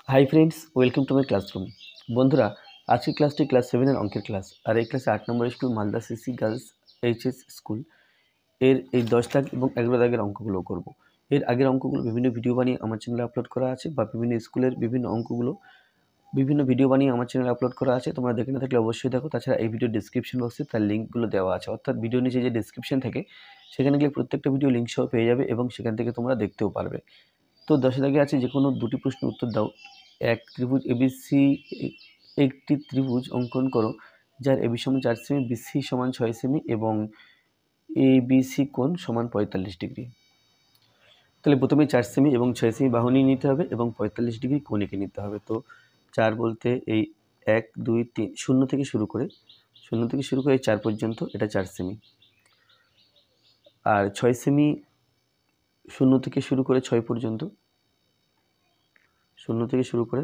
High friends, welcome to my classroom. বন্ধুরা, আজকের ক্লাসটি ক্লাস 7-এর অঙ্কের ক্লাস। আর এই ক্লাসে 8 number school Malda CC girls HS school এর এই 10 দাগ এবং 11 দাগের অঙ্কগুলো করব। এর আগের অঙ্কগুলো বিভিন্ন ভিডিও বানিয়ে আমার চ্যানেলে আপলোড করা আছে, বা বিভিন্ন স্কুলের বিভিন্ন অঙ্কগুলো বিভিন্ন ভিডিও বানিয়ে আমার চ্যানেলে আপলোড করা আছে। তোমরা দেখে না থাকলে অবশ্যই দেখো। তাছাড়া এই ভিডিও ডিসক্রিপশন বক্সে তার লিঙ্কগুলো দেওয়া আছে, অর্থাৎ ভিডিও নিচে যে ডিসক্রিপশন থাকে সেখানে গিয়ে প্রত্যেকটা ভিডিও লিঙ্ক সহ পেয়ে যাবে এবং সেখান থেকে তোমরা দেখতেও পারবে। তো 10 দাগে আছে যে কোনো দুটি প্রশ্ন উত্তর দাও। এক ত্রিভুজ এবিসি, একটি ত্রিভুজ অঙ্কন করো যার এবি সমান 4 সেমি, বিসি সমান 6 সেমি এবং এবিসি কোণ সমান 45 ডিগ্রি। তাহলে প্রথমে 4 সেমি এবং 6 সেমি বাহু নিয়ে নিতে হবে এবং 45 ডিগ্রি কোণ এঁকে নিতে হবে। তো 4 বলতে এই 1 2 3 শূন্য থেকে শুরু করে 4 পর্যন্ত, এটা 4 সেমি। আর 6 সেমি শূন্য থেকে শুরু করে 6 পর্যন্ত, শূন্য থেকে শুরু করে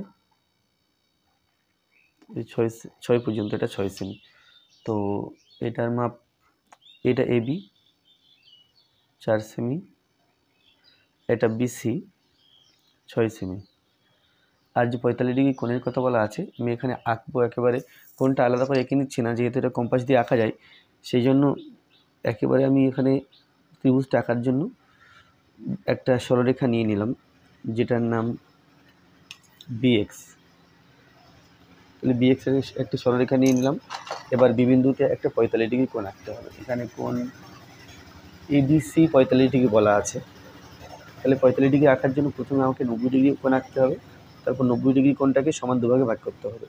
এই 6 পর্যন্ত, এটা 6 সেমি। তো এটার মাপ, এটা এবি 4 সেমি, এটা বিসি 6 সেমি। আর যে 45 ডিগ্রি কোণের কথা বলা আছে, আমি এখানে আঁকবো একেবারে। কোণটা আলাদা করে এঁকে নিচ্ছি না, যেহেতু এটা কম্পাস দিয়ে আঁকা যায়, সেই জন্য একেবারে আমি এখানে ত্রিভুজটা আঁকার জন্য একটা সরলরেখা নিয়ে নিলাম, যেটার নাম বিএক্স। তাহলে বিএক্স এর একটা সরলরেখা নিয়ে নিলাম। এবার বি বিন্দুতে একটা 45 ডিগ্রি কোণ আঁকতে হবে। এখানে কোণ এবিসি 45 ডিগ্রি বলা আছে। তাহলে 45 ডিগ্রি আঁকার জন্য প্রথমে আমাকে 90 ডিগ্রি কোণ আঁকতে হবে, তারপর 90 ডিগ্রি কোণটাকে সমান দুভাগে ভাগ করতে হবে।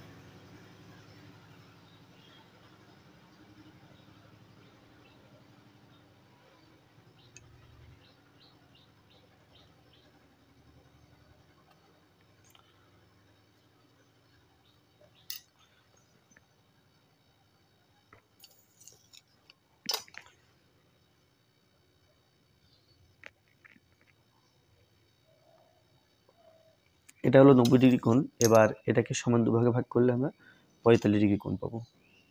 এটা হলো 90 ডিগ্রি কোণ। এবার এটাকে সমান দুভাগে ভাগ করলে আমরা 45 ডিগ্রি কোণ পাবো।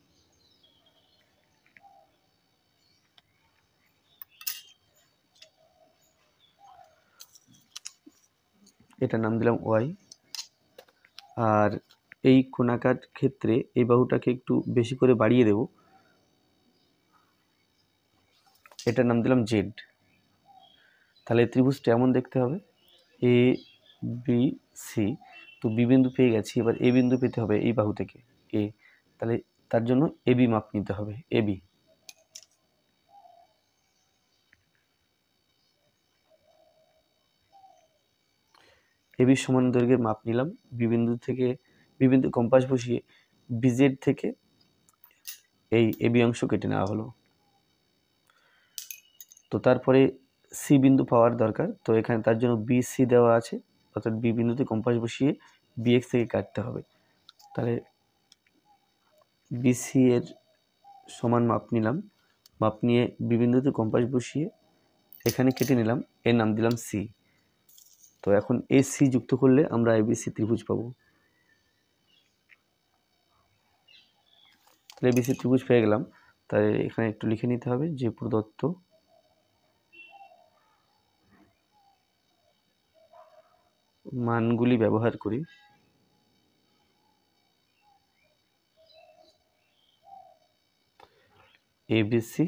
এটার নাম দিলাম ওয়াই। আর এই কোণাকার ক্ষেত্রে এই বাহুটাকে একটু বেশি করে বাড়িয়ে দেব, এটার নাম দিলাম জেড। তাহলে ত্রিভুজটা এমন দেখতে হবে, এ বি সি। তো বি বিন্দু পেয়ে গেছি, এবার এ বিন্দু পেতে হবে এই বাহু থেকে এ। তাহলে তার জন্য এবি মাপ নিতে হবে, এবি। এবি সমান দৈর্ঘ্যের মাপ নিলাম। বিবিন্দু থেকে, বিবিন্দু কম্পাস বসিয়ে বিজেড থেকে এই এবি অংশ কেটে নেওয়া হলো। তো তারপরে সি বিন্দু পাওয়ার দরকার, তো এখানে তার জন্য বিসি দেওয়া আছে, অর্থাৎ বি বিন্দুতে কম্পাস বসিয়ে বিএক্স থেকে কাটতে হবে। তাহলে বিসি এর সমান মাপ নিলাম, মাপ নিয়ে বি বিন্দুতে কম্পাস বসিয়ে এখানে কেটে নিলাম, এর নাম দিলাম সি। তো এখন এই সি যুক্ত করলে আমরা এবিসি ত্রিভুজ পাবো। তাহলে এবিসি ত্রিভুজ পেয়ে গেলাম। তাই এখানে একটু লিখে নিতে হবে যে প্রদত্ত মানগুলি ব্যবহার করি এবিসি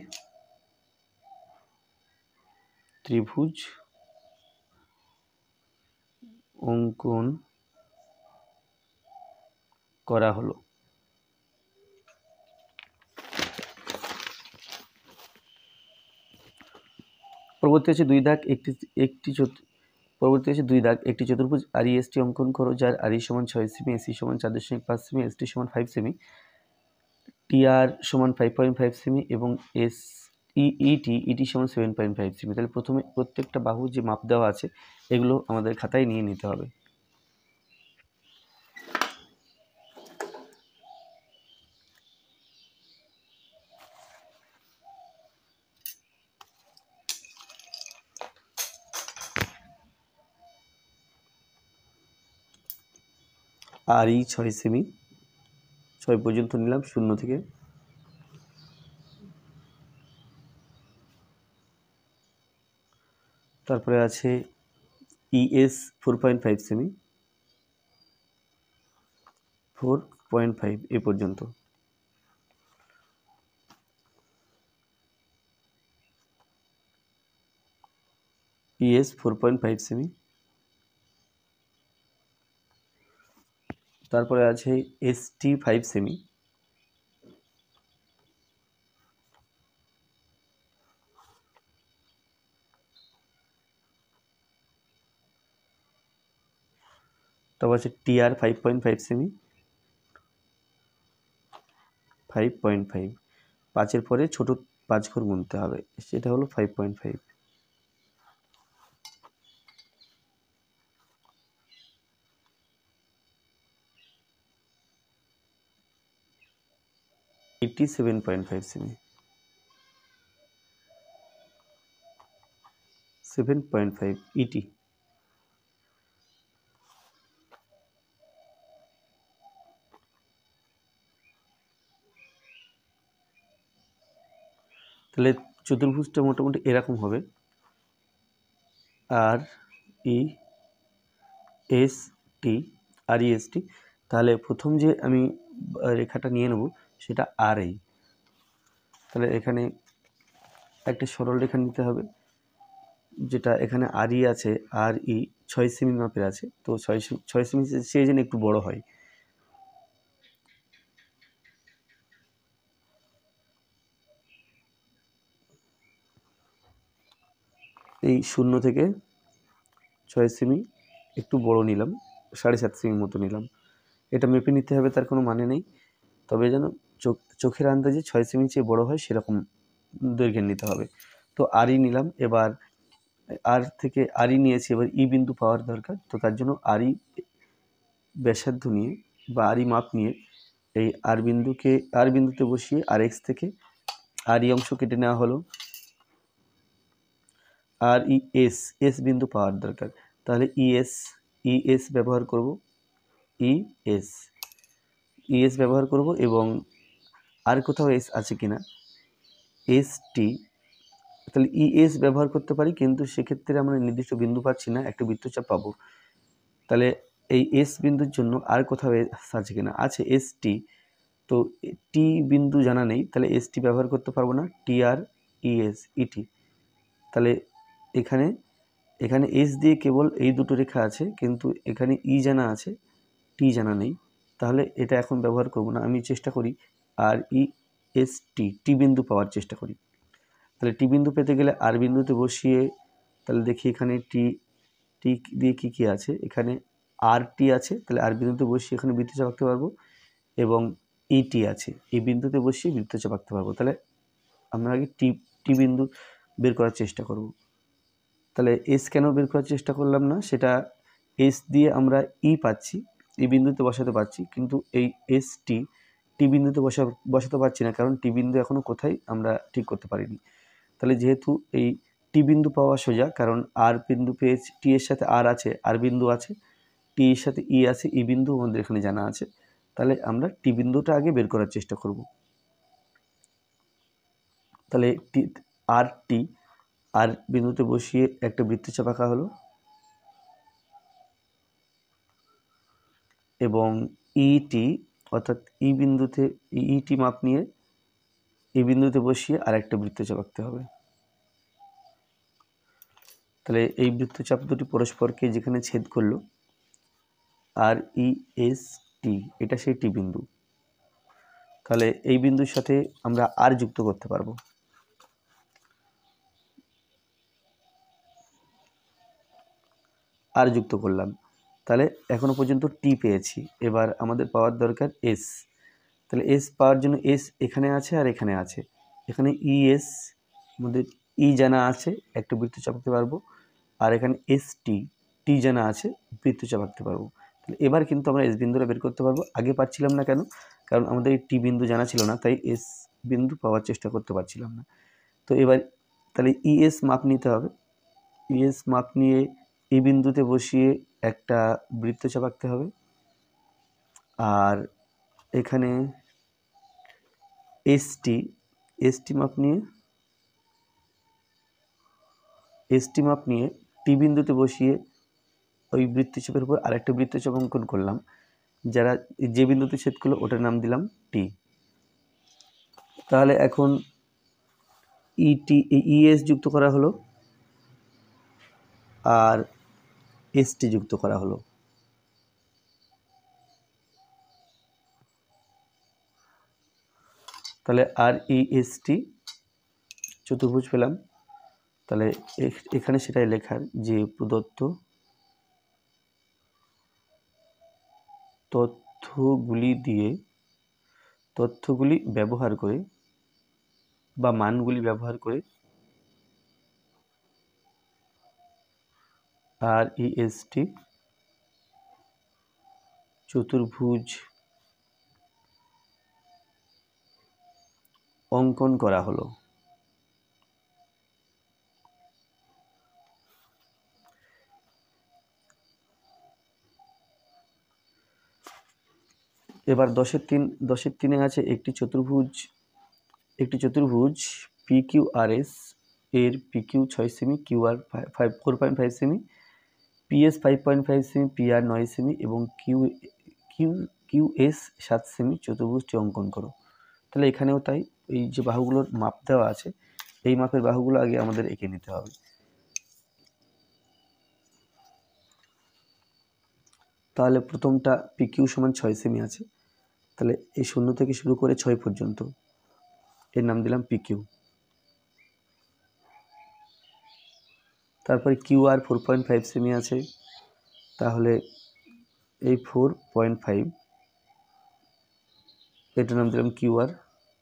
ত্রিভুজ অঙ্কন করা হলো। পরবর্তী আছে 2 দাগ একটি চতুর্ভুজ আরইএসটি অঙ্কন করো যার আরই সমান 6 সেমি, এসি সমান 4.5 সেমি, এসটি সমান 5 সেমি, টিআর সমান 5.5 সেমি এবং ইটি সমান 7.5 সেমি। তাহলে প্রথমে প্রত্যেকটা বাহু যে মাপ দেওয়া আছে এগুলো আমাদের খাতায় নিয়ে নিতে হবে। আরই 6 সেমি, 6 পর্যন্ত নিলাম শূন্য থেকে। তারপরে আছে ইএস 4.5 সেমি, 4.5 এই পর্যন্ত। ES 4.5 সেমি। তারপরে আছে ST 5 সেমি। তারপর আছে TR 5.5 সেমি। 5.5 5-এর পরে ছোট 5 ঘর গুনতে হবে, সেটা হলো 5.5। ET 7.5 সেমি। 7.5 ET। তাহলে চতুর্ভুজটা মোটামুটি এরকম হবে, REST REST। তাহলে প্রথম যে আমি রেখাটা নিয়ে নেব সেটা RI। তাহলে এখানে একটা সরল রেখা নিতে হবে, যেটা এখানে RE আছে, RE 6 সেমি মাপের আছে, তো 6 সেমি সেই জন্য একটু বড় হয়। এই 0 থেকে 6 সেমি একটু বড় নিলাম, 7.5 সেমি মতো নিলাম। এটা মেপে নিতে হবে, তার কোনো মানে নেই, তবে যেন চোখের আন্দাজে 6 সেমি চেয়ে বড় হয় সেরকম দৈর্ঘ্যের নিতে হবে। তো RE নিলাম, এবার আর থেকে RE নিয়েছি, এবার ই বিন্দু পাওয়ার দরকার, তো তার জন্য RE ব্যাসার্ধ নিয়ে বা RE মাপ নিয়ে এই আর বিন্দুতে বসিয়ে RX থেকে RE অংশ কেটে নেওয়া হলো। আর এস বিন্দু পাওয়ার দরকার, তাহলে ইএস ব্যবহার করব, ইএস ব্যবহার করব, এবং আর কোথাও এস আছে কিনা ST, তাহলে ইএস ব্যবহার করতে পারি, কিন্তু সেক্ষেত্রে আমরা নির্দিষ্ট বিন্দু পাচ্ছি না, একটা বৃত্তচাপ পাবো। তাহলে এই এস বিন্দুর জন্য আর কোথাও এস আছে কিনা, আছে ST, তো টি বিন্দু জানা নেই, তাহলে ST ব্যবহার করতে পারবো না, TRES তাহলে এখানে এস দিয়ে কেবল এই দুটো রেখা আছে, কিন্তু এখানে জানা আছে, টি জানা নেই, তাহলে এটা এখন ব্যবহার করব না। আমি চেষ্টা করি REST টি বিন্দু পাওয়ার চেষ্টা করি। তাহলে টি বিন্দু পেতে গেলে আর বিন্দুতে বসিয়ে, তাহলে দেখি এখানে টি দিয়ে কী আছে, এখানে RT আছে, তাহলে আর বিন্দুতে বসিয়ে এখানে বৃত্তচাপ আঁকতে পারবো, এবং ET আছে, এই বিন্দুতে বসিয়ে বৃত্তচাপ আঁকতে পারবো। তাহলে আমরা আগে টি বিন্দু বের করার চেষ্টা করব। তাহলে এস কেন বের করার চেষ্টা করলাম না, সেটা এস দিয়ে আমরা পাচ্ছি, এই বিন্দুতে বসাতে পারছি, কিন্তু এই টি বিন্দুতে বসাতে পারছি না, কারণ টি বিন্দু এখনও কোথায় আমরা ঠিক করতে পারিনি। তাহলে যেহেতু এই টি বিন্দু পাওয়া সোজা, কারণ আর বিন্দু পেয়েছি, টি এর সাথে আর আছে, আর বিন্দু আছে, টি এর সাথে আছে, ই বিন্দু আমাদের এখানে জানা আছে, তাহলে আমরা টি বিন্দুটা আগে বের করার চেষ্টা করব। তাহলে আর বিন্দুতে বসিয়ে একটা বৃত্তচাপ আঁকা হলো, এবং ইটি অর্থাৎ ইটি মাপ নিয়ে এই বিন্দুতে বসিয়ে আর একটা বৃত্তচাপ আঁকতে হবে। তাহলে এই বৃত্তচাপ দুটি পরস্পরকে যেখানে ছেদ করলো, REST, এটা সেই টি বিন্দু। তাহলে এই বিন্দুর সাথে আমরা আর যুক্ত করতে পারবো, আর যুক্ত করলাম। তাহলে এখনো পর্যন্ত টি পেয়েছি, এবার আমাদের পাওয়ার দরকার এস। তাহলে এস পাওয়ার জন্য এস এখানে আছে আর এখানে আছে, এখানে ইএস আমাদের জানা আছে, একটা বৃত্তচাপ আঁকতে পারবো, আর এখানে টি জানা আছে, বৃত্তচাপ আঁকতে পারবো। তাহলে এবার কিন্তু আমরা এস বিন্দুটা বের করতে পারবো। আগে পারছিলাম না কেন, কারণ আমাদের এই টি বিন্দু জানা ছিল না, তাই এস বিন্দু পাওয়ার চেষ্টা করতে পারছিলাম না। তো এবার তাহলে ইএস মাপ নিতে হবে, ইএস মাপ নিয়ে এই বিন্দুতে বসিয়ে একটা বৃত্তচাপ আঁকতে হবে, আর এখানে এসটি মাপ নিয়ে টি বিন্দুতে বসিয়ে ওই বৃত্তচাপের উপর আরেকটা বৃত্তচাপ অঙ্কন করলাম, যারা যে বিন্দুতে ছেদ করলো ওটার নাম দিলাম টি। তাহলে এখন ইএস যুক্ত করা হলো আর এসটি যুক্ত করা হলো। তাহলে আর ইএসটি চতুর্ভুজ পেলাম। তাহলে এখানে সেটাই লেখার যে প্রদত্ত তথ্যগুলি ব্যবহার করে বা মানগুলি ব্যবহার করে আর ইএসটি চতুর্ভুজ অঙ্কন করা হলো। এবার 10-3 আছে একটি চতুর্ভুজ PQRS এর PQ 6 সেমি, QR 4.5 সেমি, PS 5.5 সেমি, PR 9 সেমি এবং QS 7 সেমি চতুর্ভুজটি অঙ্কন করো। তাহলে এখানেও তাই, এই যে বাহুগুলোর মাপ দেওয়া আছে এই মাপের বাহুগুলো আগে আমাদের এঁকে নিতে হবে। তাহলে প্রথমটা PQ সমান 6 সেমি আছে, তাহলে এই 0 থেকে শুরু করে 6 পর্যন্ত এর নাম দিলাম PQ। তারপরে QR 4.5 সেমি আছে, তাহলে এই 4.5 এটার নাম দিলাম QR।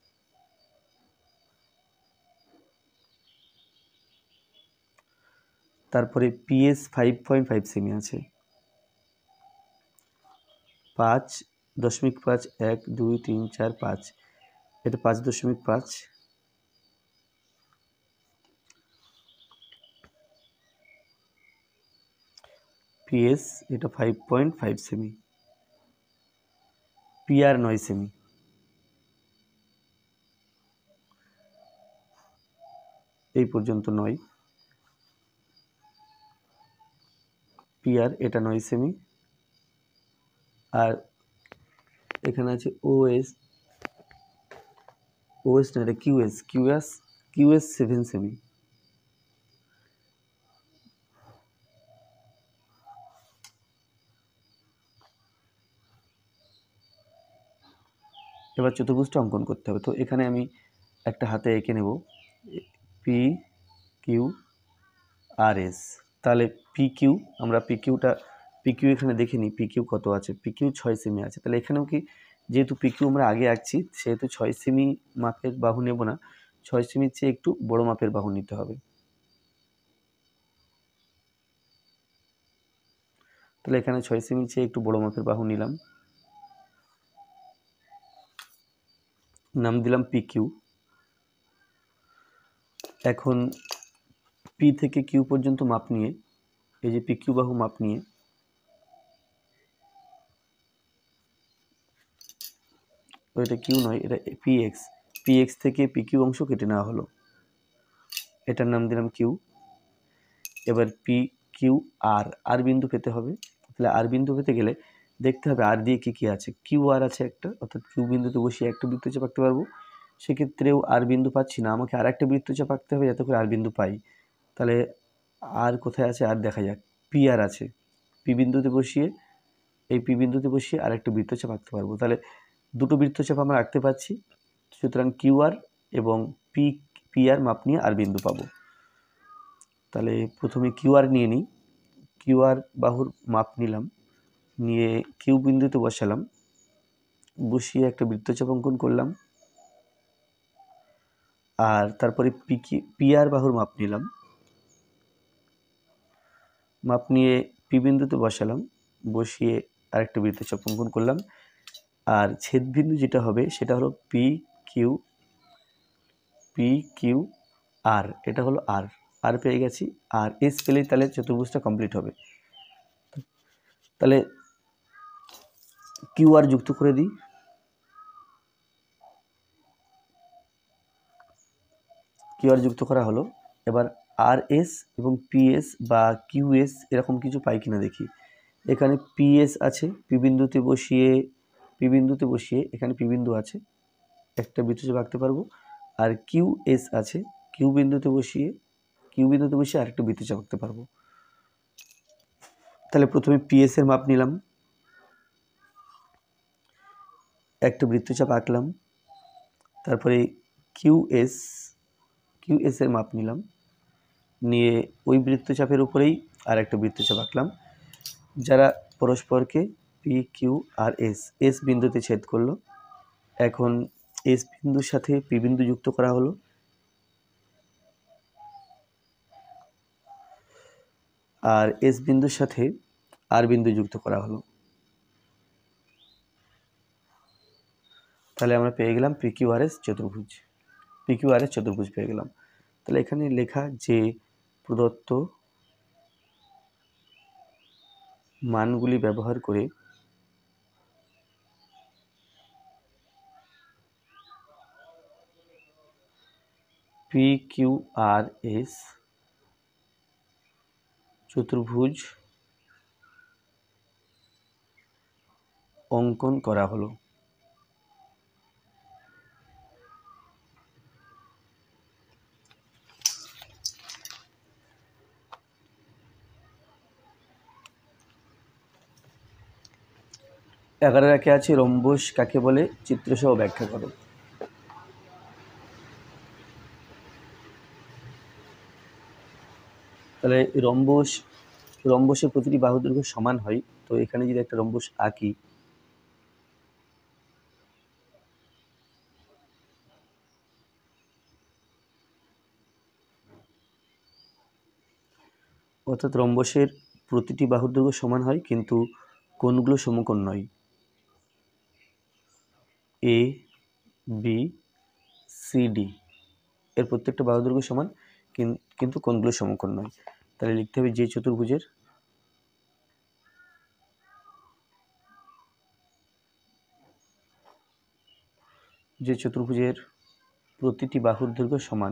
তারপরে PS 5.5 সেমি আছে, 5.5 1 2 3 4 5, এটা 5.5। PS এটা 5.5 সেমি, PR 9 সেমি, এই পর্যন্ত 9। PR এটা 9 সেমি, আর এখানে আছে OS না, এটা QS 7 সেমি। এবার চতুর্ভুজটা অঙ্কন করতে হবে। তো এখানে আমি একটা হাতে এঁকে নেব PQRS। তাহলে আমরা PQ এখানে দেখে নিই PQ কত আছে। PQ 6 সেমি আছে। তাহলে এখানেও কি, যেহেতু PQ আমরা আগে আঁকছি সেহেতু 6 সেমি মাপের বাহু নেব না, 6 সেমির চেয়ে একটু বড় মাপের বাহু নিতে হবে। তাহলে এখানে 6 সেমির চেয়ে একটু বড় মাপের বাহু নিলাম, নাম দিলাম PQ। এখন P থেকে Q পর্যন্ত মাপ নিয়ে, এই যে PQ বাহু মাপ নিয়ে এটা Q নয়, এটা PX থেকে PQ অংশ কেটে নেওয়া হলো, এটার নাম দিলাম Q। এবার আর বিন্দু পেতে হবে। তাহলে আর বিন্দু পেতে গেলে দেখতে হবে আর দিয়ে কি আছে। QR আছে একটা, অর্থাৎ Q বিন্দুতে বসিয়ে একটা বৃত্তচাপ আঁকতে পারবো। সেক্ষেত্রেও আর বিন্দু পাচ্ছি না, আমাকে আর একটা বৃত্তচাপ আঁকতে হবে যাতে করে আর বিন্দু পাই। তাহলে আর কোথায় আছে, আর দেখা যাক। PR আছে, P বিন্দুতে বসিয়ে আর একটা বৃত্তচাপ আঁকতে পারবো। তাহলে দুটো বৃত্তচাপ আমরা আঁকতে পাচ্ছি, সুতরাং QR এবং PR মাপ নিয়ে আর বিন্দু পাবো। তাহলে প্রথমে QR নিয়ে নিই, QR বাহুর মাপ নিলাম, নিয়ে Q বিন্দুতে বসালাম, বসিয়ে একটা বৃত্তচাপ অঙ্কন করলাম। আর তারপরে PR বাহুর মাপ নিলাম, মাপ নিয়ে P বিন্দুতে বসালাম, বসিয়ে আরেকটা বৃত্তচাপ অঙ্কন করলাম। আর ছেদ বিন্দু যেটা হবে সেটা হলো PQR, এটা হলো আর পেয়ে গেছি। আর S পেলেই তাহলে চতুর্ভুজটা কমপ্লিট হবে। তাহলে QR যুক্ত করে দিই, QR যুক্ত করা হলো। এবার RS এবং PS বা QS এরকম কিছু পাই কিনা দেখি। এখানে পিএস আছে, পি বিন্দুতে বসিয়ে এখানে পি বিন্দু আছে, একটা বৃত্তচাপ আঁকতে পারবো। আর কিউএস আছে, কিউ বিন্দুতে বসিয়ে আরেকটা বৃত্তচাপ আঁকতে পারবো। তাহলে প্রথমে পিএস এর মাপ নিলাম, একটা বৃত্তচাপ আঁকলাম। তারপরে কিউএস এর মাপ নিলাম, নিয়ে ওই বৃত্তচাপের উপরেই আর একটা বৃত্তচাপ আঁকলাম, যারা পরস্পরকে পি কিউ আর এস বিন্দুতে ছেদ করলো। এখন এস বিন্দুর সাথে পি বিন্দু যুক্ত করা হলো, আর এস বিন্দুর সাথে আর বিন্দু যুক্ত করা হলো। তাহলে আমরা পেয়ে গেলাম পি কিউ আর এস চতুর্ভুজ পেয়ে গেলাম। তাহলে এখানে লেখা যে প্রদত্ত মানগুলি ব্যবহার করে পি কিউ আর এস চতুর্ভুজ অঙ্কন করা হলো। এগারো একে আছে রম্বস কাকে বলে, চিত্রসহ ব্যাখ্যা করো। তাহলে রম্বসের প্রতিটি বাহু দৈর্ঘ্য সমান হয়। তো এখানে যদি একটা রম্বস আঁকি, অর্থাৎ রম্বসের প্রতিটি বাহুর দৈর্ঘ্য সমান হয়, কিন্তু কোণগুলো সমকোণ নয়। এ বি সি ডি এর প্রত্যেকটা বাহু দৈর্ঘ্য সমান, কিন্তু কোণগুলো সমকোণ নয়। তাহলে লিখতে হবে যে চতুর্ভুজের প্রতিটি বাহুর দৈর্ঘ্য সমান,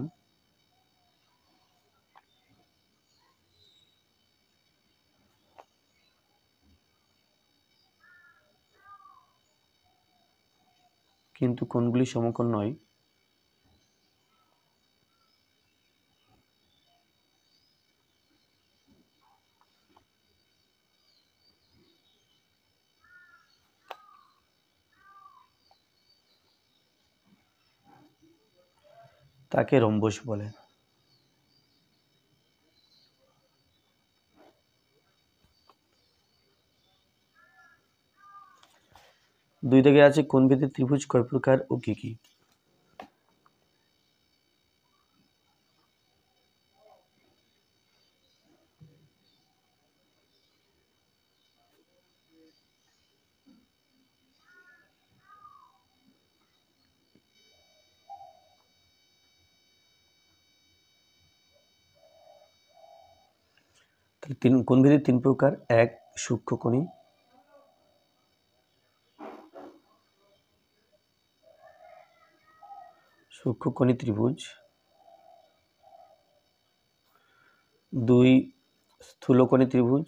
কিন্তু কোণগুলি সমকোণ নয়, তাকে রম্বস বলে। দুই দাগে আছে কোণভেদে ত্রিভুজ কয় প্রকার ও কি কি। কোণভেদে তিন প্রকার। এক, সূক্ষ্মকোণী, ত্রিভুজ। দুই, স্থূলকোণী ত্রিভুজ।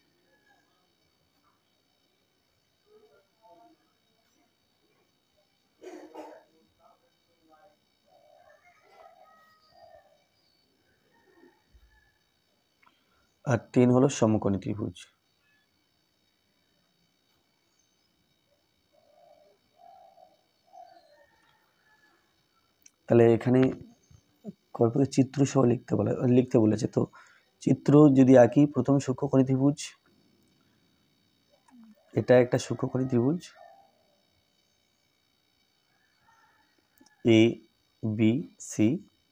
আর তিন হলো সমকোণী ত্রিভুজ। তাহলে এখানে কয়েকটা চিত্র সহ লিখতে বলেছে। তো চিত্র যদি আঁকি, প্রথম সূক্ষ্মকোণী ত্রিভুজ, এটা একটা সূক্ষ্মকোণী ত্রিভুজ এ বি সি।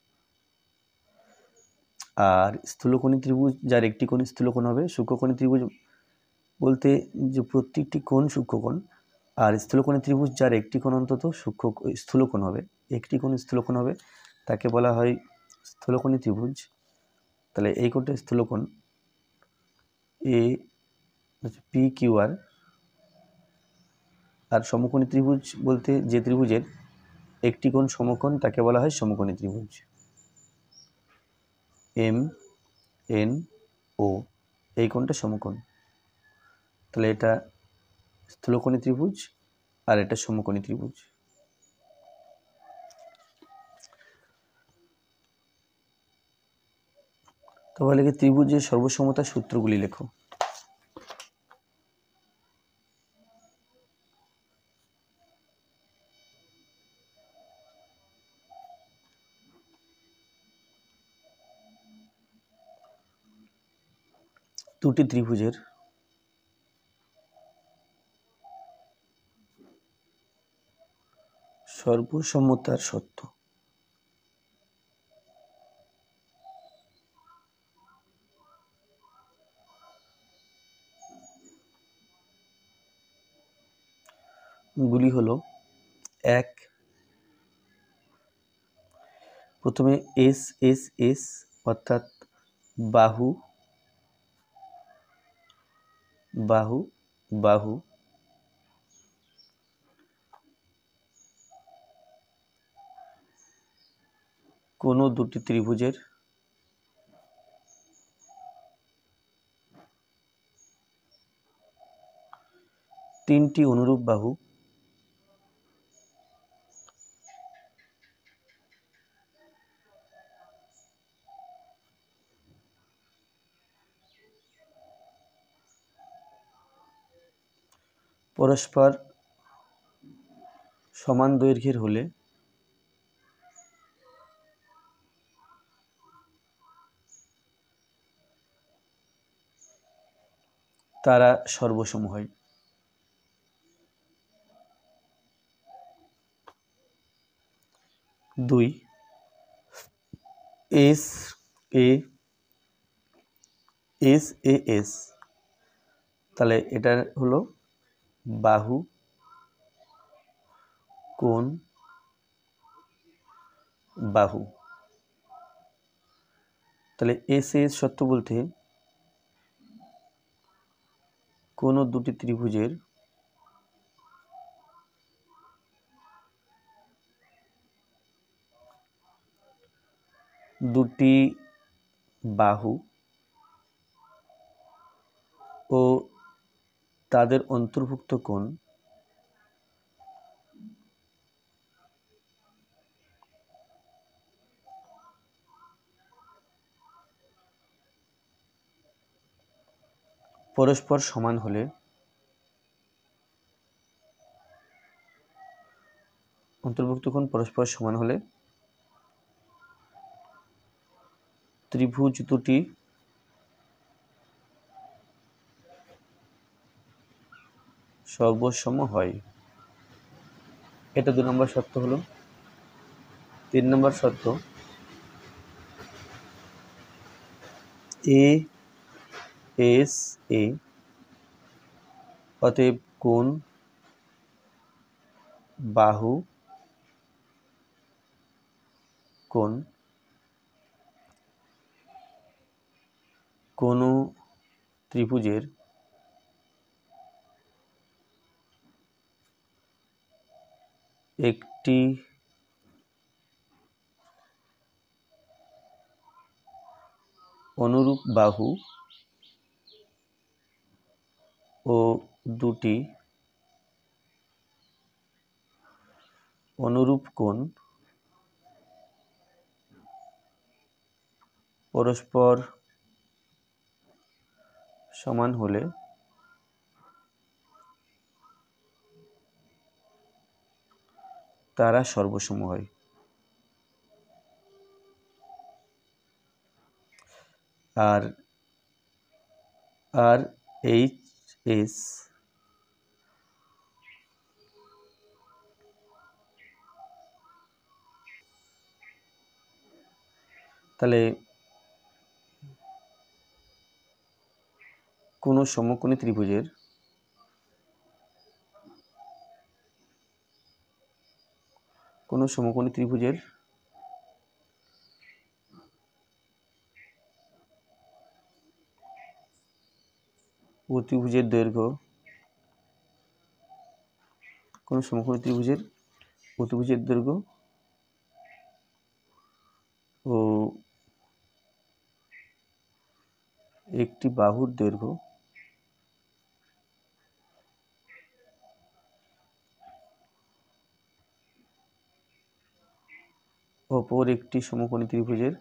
আর স্থূলকোণী ত্রিভুজ যার একটি কোণ স্থূলকোণ হবে। সূক্ষ্মকোণী ত্রিভুজ বলতে যে প্রত্যেকটি কোণ সূক্ষ্মকোণ, আর স্থূলকোণী ত্রিভুজ যার একটি কোণ অন্তত স্থূলকোণ হবে, একটি কোণ স্থূলকোণ হবে, তাকে বলা হয় স্থূলকোণী ত্রিভুজ। তাহলে এই কোণটা স্থূলকোণ এ পি কিউ আর। আর সমকোণী ত্রিভুজ বলতে যে ত্রিভুজের একটি কোণ সমকোণ, তাকে বলা হয় সমকোণী ত্রিভুজ এম এন ও। এই কোণটা সমকোণ। তাহলে এটা স্থূলকোণী ত্রিভুজ আর এটা সমকোণী ত্রিভুজ। তাহলে কি ত্রিভুজের সর্বসমতার সূত্রগুলি লেখো। দুটি ত্রিভুজের সর্বসমতার সত্য। গুলি হলো এক, প্রথমে এস এস এস অর্থাৎ বাহু বাহু বাহু কোনো দুটি ত্রিভুজের তিনটি অনুরূপ বাহু পরস্পর সমান দৈর্ঘ্যের হলে তারা সর্বসম হয়। দুই, S A S A S, তাহলে এটা হলো বাহু কোণ বাহু। তাহলে এস এস সত্য বলতে কোনো দুটি ত্রিভুজের দুটি বাহু ও তাদের অন্তর্ভুক্ত কোণ পরস্পর সমান হলে অন্তর্ভুক্ত কোণ পরস্পর সমান হলে ত্রিভুজ দুটি সর্বসম হয়। এটা 2 নম্বর শর্ত হলো। 3 নম্বর শর্ত, এ এস এ অতএব কোণ বাহু কোণ কোনো ত্রিভুজের একটি অনুরূপ বাহু ও দুটি অনুরূপ কোণ পরস্পর সমান হলে তারা সর্বসম হয়। আর আর এইচ এস তাহলে কোনো সমকোণী ত্রিভুজের অতিভুজের দৈর্ঘ্য কোনো সমকোণী ত্রিভুজের অতিভুজের দৈর্ঘ্য ও একটি বাহুর দৈর্ঘ্য অপর একটি সমকোণী ত্রিভুজের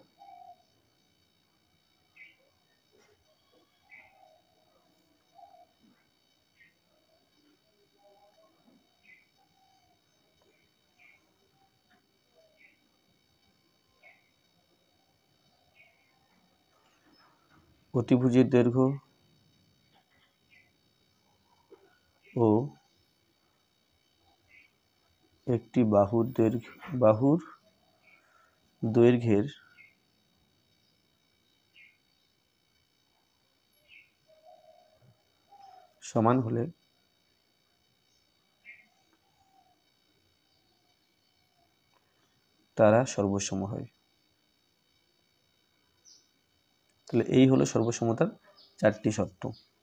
অতিভুজের দৈর্ঘ্য ও একটি বাহুর দৈর্ঘ্যের সমান হলে তারা সর্বসম হয়। তাহলে এই হলো সর্বসমতার 4টি শর্ত।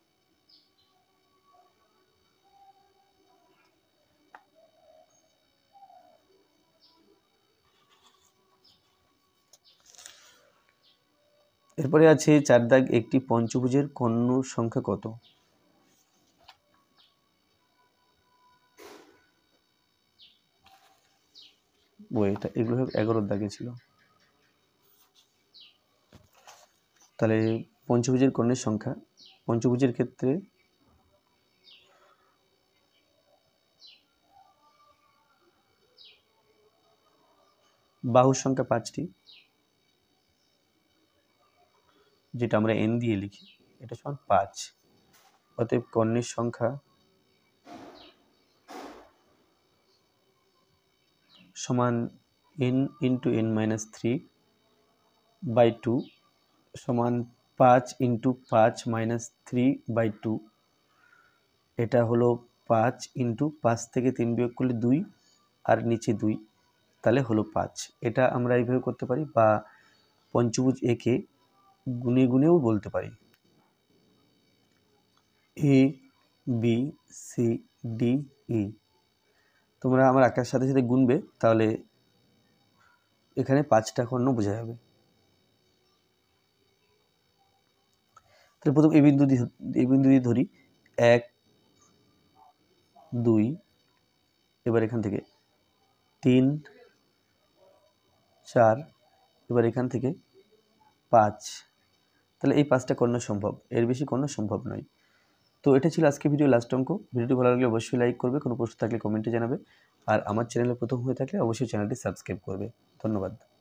এরপরে আছে 4 দাগ, একটি পঞ্চভুজের কর্ণ সংখ্যা কত? এটা এগুলো 11 দাগে ছিল। তাহলে পঞ্চভুজের কর্ণের সংখ্যা, পঞ্চভুজের ক্ষেত্রে বাহুর সংখ্যা 5টি, যেটা আমরা n দিয়ে লিখি, এটা সমান 5। অতএব কর্ণের সংখ্যা সমান n × n-3/2 সমান 5 × 5 - 3/2। এটা হলো 5 × 5 থেকে 3 বিয়োগ করলে 2 আর নিচে 2, তাহলে হলো 5। এটা আমরা এইভাবে করতে পারি, বা পঞ্চভুজ একে গুণে গুণেও বলতে পারি। A B C D E, তোমরা আমার আঁকার সাথে সাথে গুনবে, তাহলে এখানে 5টা কর্ণ বোঝা যাবে। তাহলে প্রথম এই বিন্দু দিয়ে ধরি 1 2, এবার এখান থেকে 3 4, এবার এখান থেকে 5। তাহলে এই 5টা কর্ণ সম্ভব, এর বেশি কর্ণ সম্ভব নয়। তো এটা ছিল আজকে ভিডিও লাস্ট অঙ্ক। ভিডিওটি ভালো লাগলে অবশ্যই লাইক করবে, কোনো প্রশ্ন থাকলে কমেন্টে জানাবে, আর আমার চ্যানেলে প্রথম হয়ে থাকলে অবশ্যই চ্যানেলটি সাবস্ক্রাইব করবে। ধন্যবাদ।